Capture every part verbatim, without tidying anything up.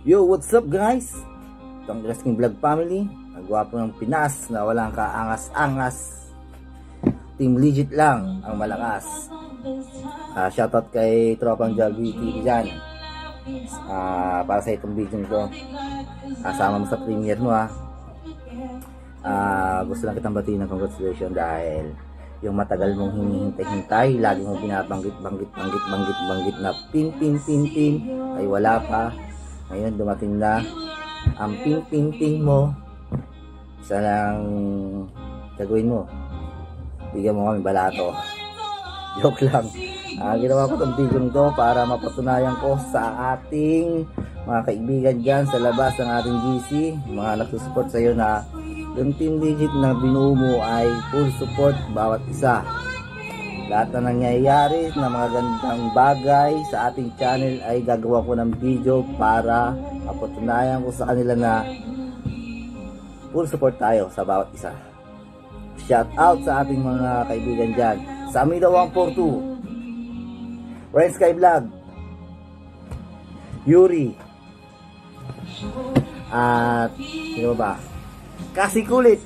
Yo, what's up guys? Itong Rasking Vlog Family, ang gwapo ng Pinas na walang kaangas-angas. Team legit lang ang malakas. uh, Shoutout kay Tropang Javi T V dyan. uh, Para sa itong video ko, kasama mo sa premiere mo ha. uh, Gusto lang kitang batiin ng congratulations dahil yung matagal mong hinihintay-hintay, lagi mong binabanggit, banggit, banggit, banggit, banggit na pin, pin, pin, pin, ay wala pa. Ngayon dumating na ang ping ping ping mo. Isa lang gagawin mo, bigyan mo kami balato. Joke lang. uh, Ginawa ko itong video to para mapatunayan ko sa ating mga kaibigan dyan sa labas ng ating G C, mga nagsusupport sa iyo, na yung team legit na binuo mo ay full support bawat isa. Lahat na nangyayari na mga gandang bagay sa ating channel ay gagawa ko ng video para mapatunayan ko sa kanila na full support tayo sa bawat isa. Shout out sa ating mga kaibigan dyan sa Amida one four two, Red Sky Vlog, Yuri, at sino ba? Kasi Kulit.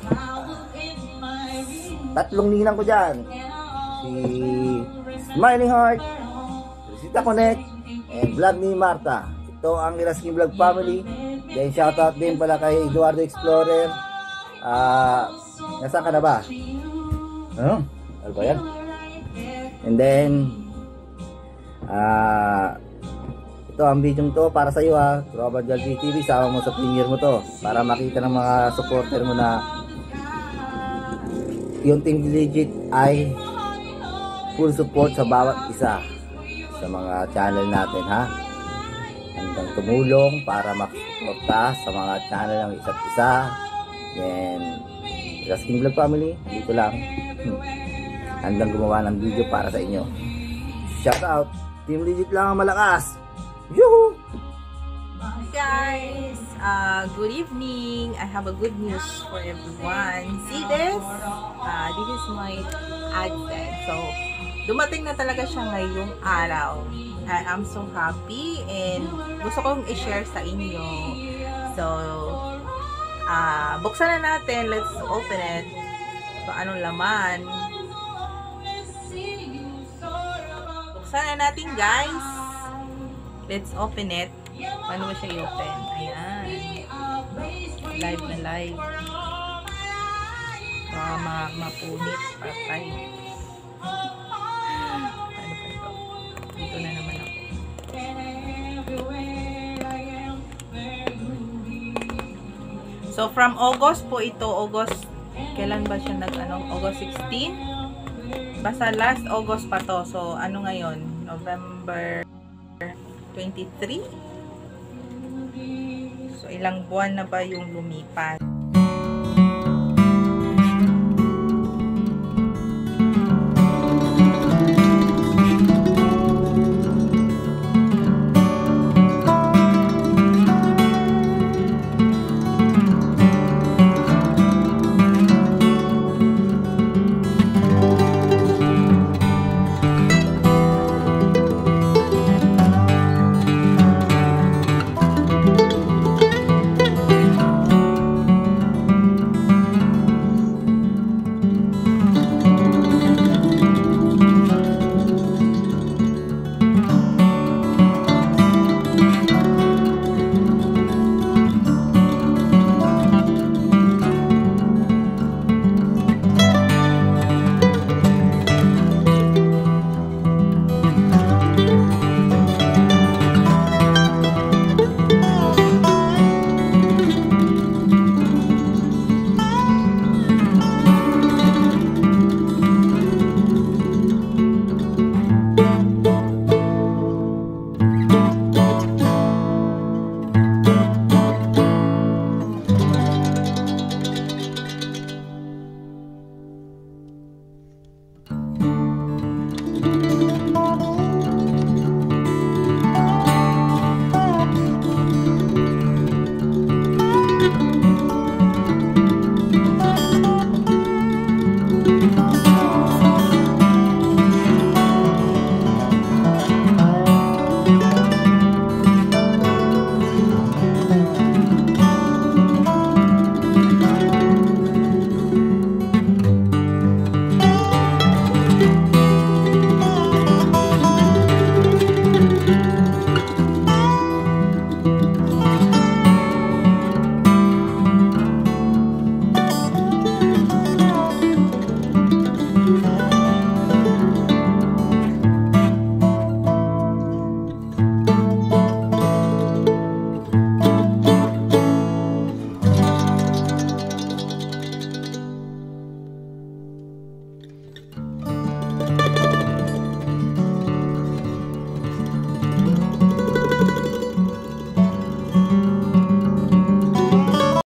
Tatlong ninang ko dyan, si Smiling Heart, Rosita Connect, and vlog ni Marta. Ito ang Rasking Vlog Family. Then shoutout din pala kay Eduardo Explorer. uh, Nasaan ka na ba? Ano? Ano ba yan? And then uh, ito ang video to para sa iyo ha. Robert Jalvi T V, sama mo sa premiere mo to para makita ng mga supporter mo na yung team legit ay full support sa bawat isa sa mga channel natin ha. Hanggang tumulong para makasuporta sa mga channel ng isa't isa. Then Rasking Vlog Family, dito lang hanggang gumawa ng video para sa inyo. Shout out, team legit lang ang malakas. Yoo! Hi guys, uh, good evening. I have a good news for everyone. See this? Uh, this is my AdSense. So, dumating na talaga siya ngayong araw. I am so happy and gusto kong i-share sa inyo. So, uh, buksan na natin. Let's open it. So, anong laman? Buksan na natin guys. Let's open it. Paano ba siya i-open? Ayan. Live na live. Baka ma mapunit. Patay. Ano pa ito? Dito na naman ako. So, from August po ito. August. Kailan ba siya nag-ano? August sixteen? Basta last August pa to. So, ano ngayon? November twenty-three. So, ilang buwan na ba yung lumipas?